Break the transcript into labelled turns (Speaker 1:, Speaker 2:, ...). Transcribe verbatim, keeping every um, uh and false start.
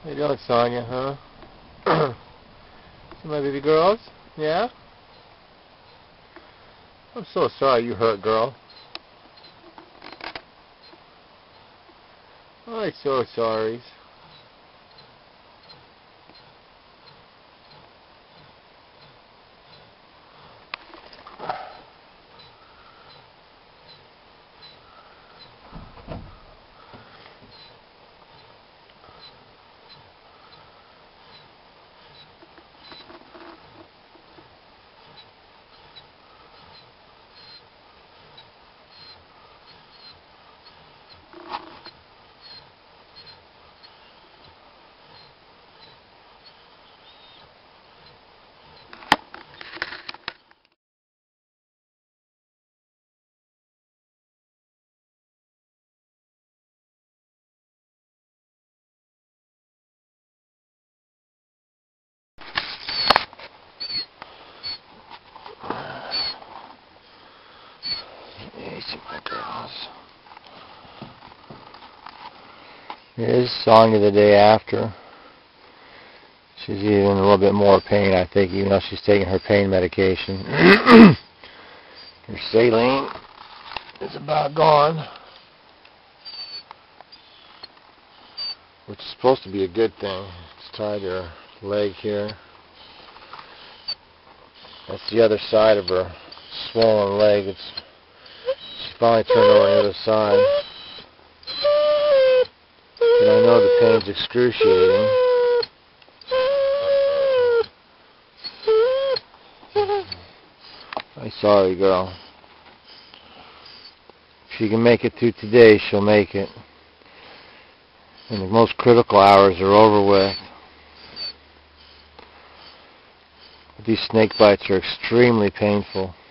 Speaker 1: How you doing, Sonja, huh? See my baby girls? Yeah? I'm so sorry you hurt, girl. I'm so sorry. Easy, my girls. Here's Sonja the day after. She's even in a little bit more pain, I think, even though she's taking her pain medication. Her saline is about gone, which is supposed to be a good thing. It's tied to her leg here. That's the other side of her swollen leg. It's She finally turned over on the other side. And I know the pain's excruciating. I'm sorry, girl. If she can make it through today, she'll make it. And the most critical hours are over with. These snake bites are extremely painful.